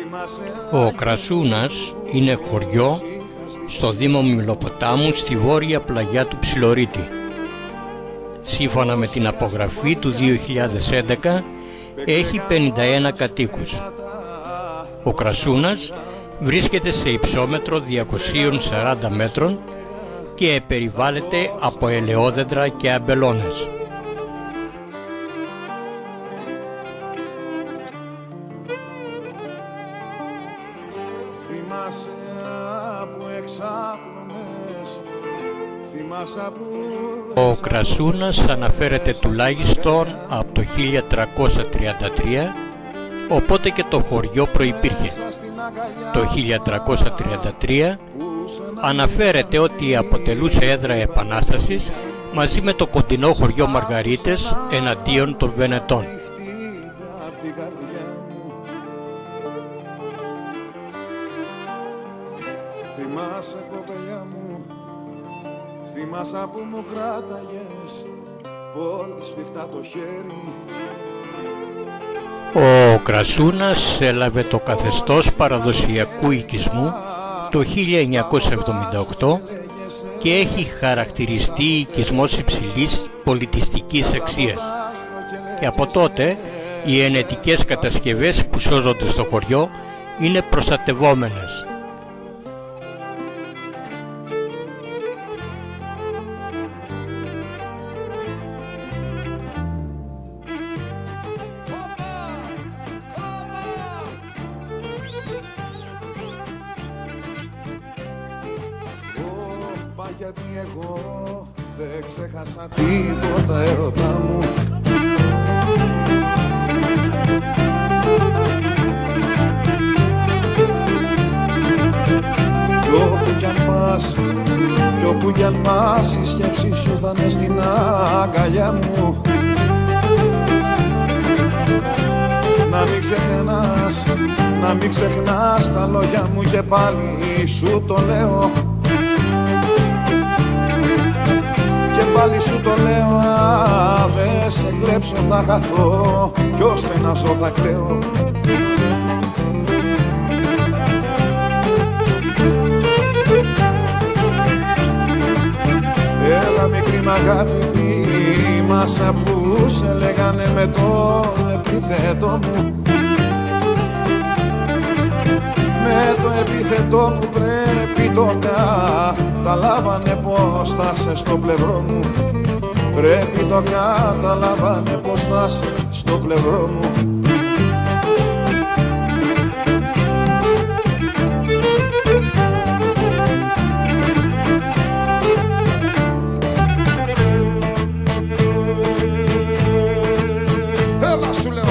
Ο Κρασούνας είναι χωριό στο Δήμο Μιλοποτάμου στη βόρεια πλαγιά του Ψιλορίτη. Σύμφωνα με την απογραφή του 2011 έχει 51 κατοίκους. Ο Κρασούνας βρίσκεται σε υψόμετρο 240 μέτρων και περιβάλλεται από ελαιόδεντρα και αμπελώνες. Ο Κρασούνας αναφέρεται τουλάχιστον από το 1333, οπότε και το χωριό προϋπήρχε. Το 1333 αναφέρεται ότι αποτελούσε έδρα επανάστασης μαζί με το κοντινό χωριό Μαργαρίτες εναντίον των Βενετών. Θυμάσαι κοπελιά μου, θυμάσαι που μου κράταγες πολύ σφιχτά το χέρι. Ο Κρασούνας έλαβε το καθεστώς παραδοσιακού οικισμού το 1978 και έχει χαρακτηριστεί οικισμός υψηλής πολιτιστικής αξίας. Και από τότε οι ενετικές κατασκευές που σώζονται στο χωριό είναι προστατευόμενες. Γιατί εγώ δεν ξέχασα τίποτα έρωτά μου. Κι όπου κι αν πας, κι όπου κι αν πας, η σκέψη σου θα είναι στην αγκαλιά μου. Να μην ξεχνάς τα λόγια μου και πάλι σου το λέω. Πάλι σου το λέω, δε σε κλέψω θα χαθώ κι ώστε να ζω θα κλαίω. Έλα μικρή μ' αγάπη, θυμάσαι που σε λέγανε με το επίθετο μου. Με το επίθετο μου πρέπει το καταλάβανε πως θα είσαι στο πλευρό μου. Πρέπει το καταλάβανε πως θα είσαι στο πλευρό μου. Έλα σου λέω.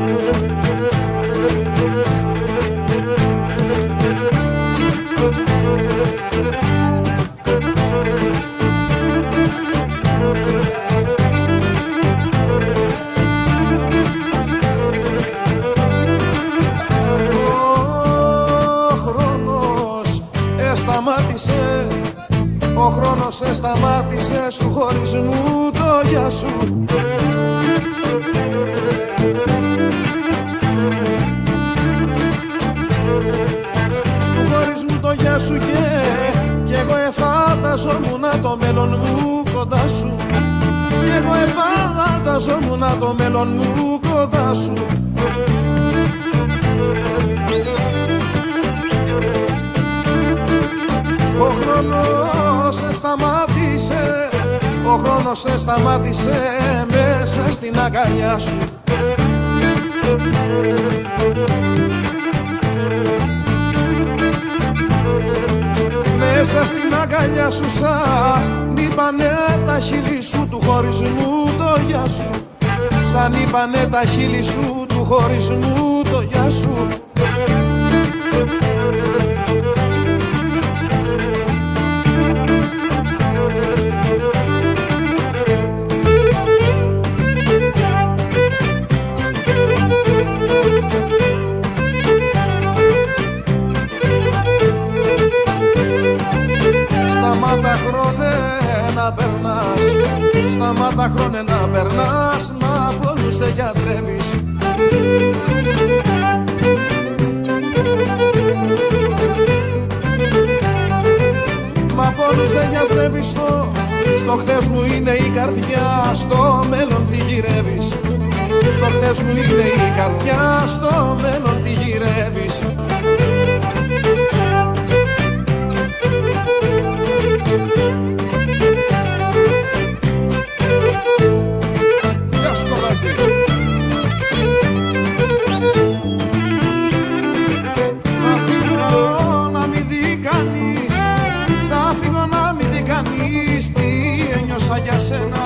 Ο χρόνος σταμάτησε του χωρισμού το γεια σου. Στου χωρισμού το γεια σου και εγώ εφάνταζόμουν το μέλλον μου κοντά σου. Κι εγώ εφάνταζόμουν το μέλλον μου κοντά σου. Ο χρόνος σταμάτησε, ο χρόνος σταμάτησε μέσα στην αγκαλιά σου. Μέσα στην αγκαλιά σου σαν είπανε τα χείλη σου του χωρισμού το γεια σου. Σαν είπανε τα χείλη σου του χωρισμού το γεια σου. Σταμάτα χρόνε να περνάς, μα πολλούς δεν γιατρεύεις. γυρεύεις στο χθες μου είναι η καρδιά, στο μέλλον τη γυρεύεις. Στο χθες μου είναι η καρδιά, στο μέλλον τη γυρεύεις. Γεια σου κομμάτσι. Θα φύγω να μη δει κανείς, θα φύγω να μη δει κανείς τι ένιωσα για σένα.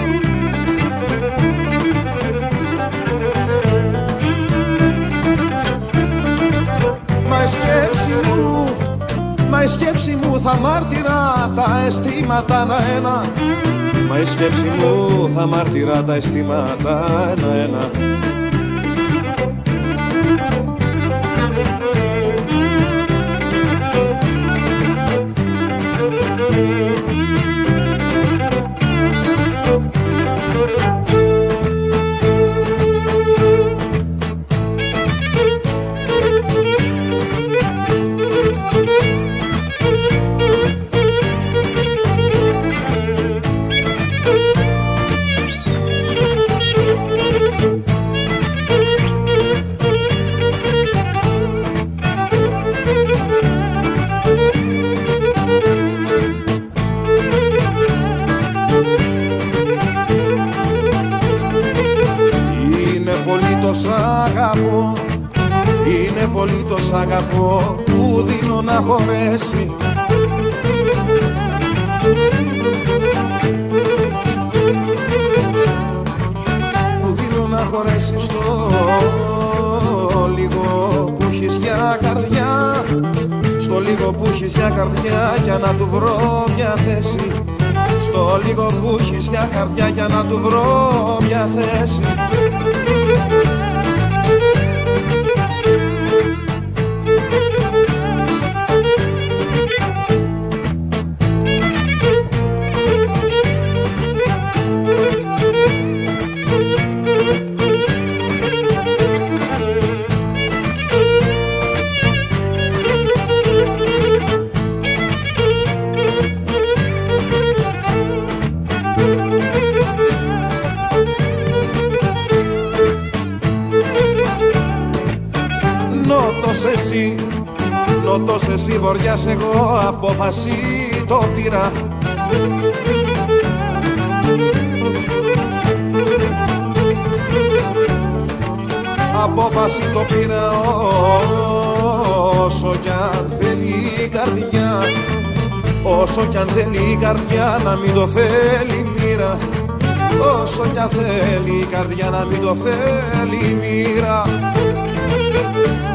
Μα η σκέψη μου θα μάρτυρα τα αισθήματα ένα-ένα. Μα η σκέψη μου θα μάρτυρα τα αισθήματα ένα-ένα. Είναι πολύ το σ' αγαπώ που δίνω να χωρέσει. Που δίνω να χωρέσει στο λίγο που έχεις για καρδιά. Στο λίγο που έχεις για καρδιά για να του βρω μια θέση. Στο λίγο που έχεις για καρδιά για να του βρω μια θέση. Νότος εσύ βοριάς εγώ απόφαση το πήρα. Απόφαση το πήρα όσο κι αν θέλει η καρδιά. Όσο κι αν θέλει η καρδιά να μην το θέλει μοίρα. Όσο κι αν θέλει η καρδιά να μην το θέλει μοίρα.